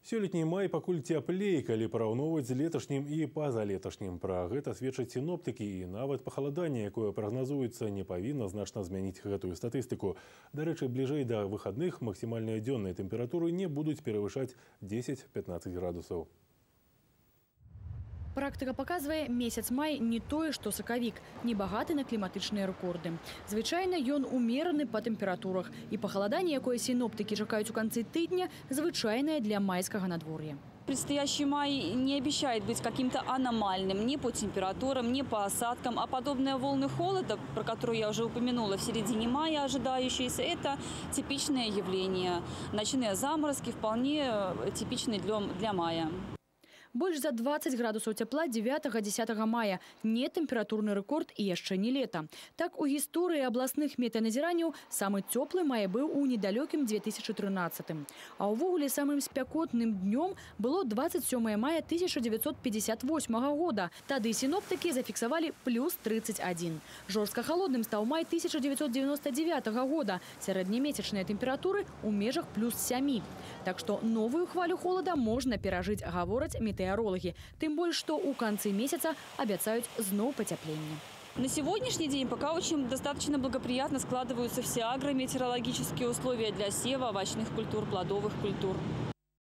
Сёлетні май пакуль цяплей, калі параўноўваць з леташнім і пазалеташнім. Пра гэта сведчаць сіноптыкі, і нават пахаладанне, якое прагназуецца, не павінна значна змяніць гэтую статыстыку. Дарэчы, бліжэй да выхадных максімальныя дзённыя тэмпературы не будуць перавышаць 10-15 градусаў. Практика показывае, месяц май не тое, што сакавік, не багаты на кліматычныя рэкорды. Звычайна ён умераны па тэмпературах, і пахаладанне, якое сіноптыкі чакаюць у канцы тыдня, звычайнае для майскага надвор'я. Предстоящий май не обещает быть каким-то аномальным ни по температурам, ни по осадкам. А подобные волны холода, про которые я уже упомянула, в середине мая ожидающиеся, это типичное явление. Ночные заморозки вполне типичны для мая. Больш за 20 градусаў цяпла 9-10 мая. Не тэмпературны рэкорд і яшчэ не лета. Так, у гісторыі абласных метэаназіранняў самы цёплы май быў у недалёкім 2013. А ўвогуле самым спякотным днём было 27 мая 1958 года. Тады сіноптыкі зафіксавалі плюс 31. Жорстка халодным стаў май 1999 года. Сярэднямесячныя тэмпературы ў межах плюс 7. Так што новую хвалю холода можна перажыць, гавораць метеоролаги. Тем более, что у конца месяца обещают снова потепление. На сегодняшний день пока очень достаточно благоприятно складываются все агрометеорологические условия для сева овощных культур, плодовых культур.